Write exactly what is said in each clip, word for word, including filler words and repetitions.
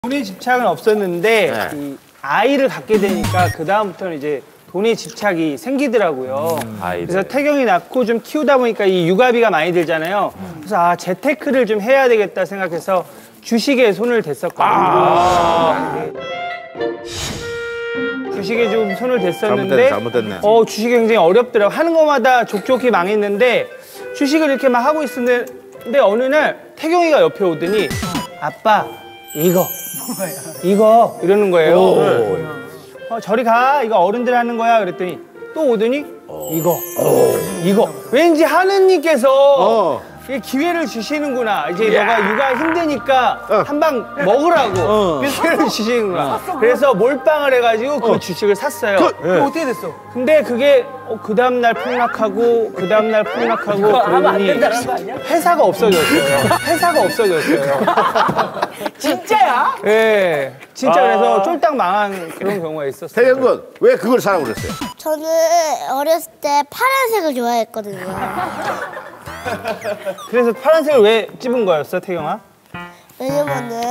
돈에 집착은 없었는데 네. 이 아이를 갖게 되니까 그 다음부터는 이제 돈에 집착이 생기더라고요. 음, 그래서 태경이 낳고 좀 키우다 보니까 이 육아비가 많이 들잖아요. 그래서 아 재테크를 좀 해야 되겠다 생각해서 주식에 손을 댔었거든요. 아 주식에 좀 손을 댔었는데 잘못됐네, 잘못됐네. 어 주식이 굉장히 어렵더라고요. 하는 것마다 족족히 망했는데 주식을 이렇게 막 하고 있었는데 어느 날 태경이가 옆에 오더니 아빠 이거 이거 이러는 거예요. 어, 저리 가 이거 어른들 하는 거야 그랬더니 또 오더니 이거 이거 왠지 하느님께서 어. 이 기회를 주시는구나. 이제 너가 육아 힘드니까 어. 한 방 먹으라고 어. 기회를 주시는구나. 그래서 몰빵을 해가지고 그 어. 주식을 샀어요. 그, 네. 어떻게 됐어? 근데 그게 어, 그 다음날 폭락하고 그 다음날 폭락하고 그러더니 회사가 없어졌어요. 회사가 없어졌어요. 진짜야? 예, 네, 진짜 아 그래서 쫄딱 망한 그런 경우가 있었어요. 태경 군, 왜 그걸 사라고 그랬어요? 저는 어렸을 때 파란색을 좋아했거든요. 그래서 파란색을 왜 집은 거였어, 태경아? 왜냐면은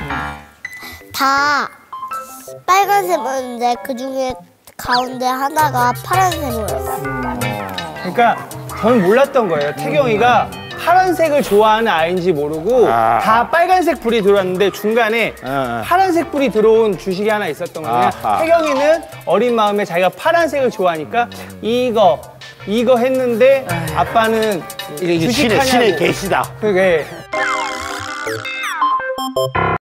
다 빨간색이었는데 그 중에 가운데 하나가 파란색이었어요. 음, 그러니까 저는 몰랐던 거예요. 태경이가 파란색을 좋아하는 아이인지 모르고 아. 다 빨간색 불이 들어왔는데 중간에 아. 파란색 불이 들어온 주식이 하나 있었던 거예요. 아하. 태경이는 어린 마음에 자기가 파란색을 좋아하니까 음. 이거 이거 했는데 아빠는 이게 주식하냐고. 신의, 신의 계시다. 그게